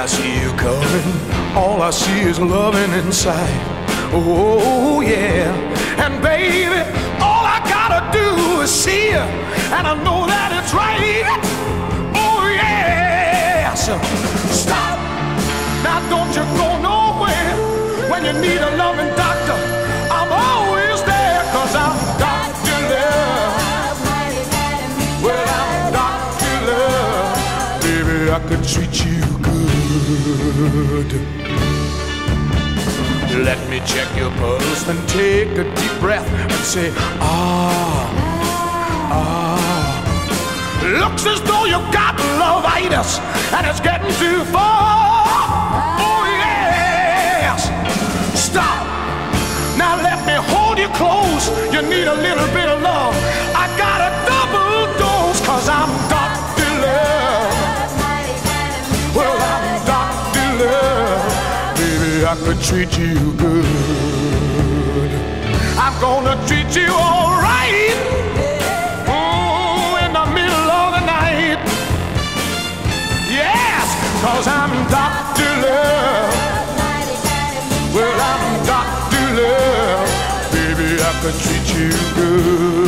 I see you coming, all I see is loving inside. Oh yeah, and baby, all I gotta do is see you, and I know that it's right. Oh yes, stop, now don't you go nowhere. When you need a loving doctor, I'm always there, 'cause I'm Dr. Love. Well, I'm Dr. Love. Baby, I could treat you good. Let me check your pulse and take a deep breath and say, ah, ah. Looks as though you got love-itis and it's getting too far. Oh yes, stop. Now let me hold you close. You need a little bit of love. I got a double dose, 'cause I'm Dr. Love. Well, I'm Dr. Love. Baby, I could treat you good. I'm gonna treat you all right. Oh, in the middle of the night. Yes, 'cause I'm Dr. Love. Well, I'm Dr. Love. Baby, I could treat you good.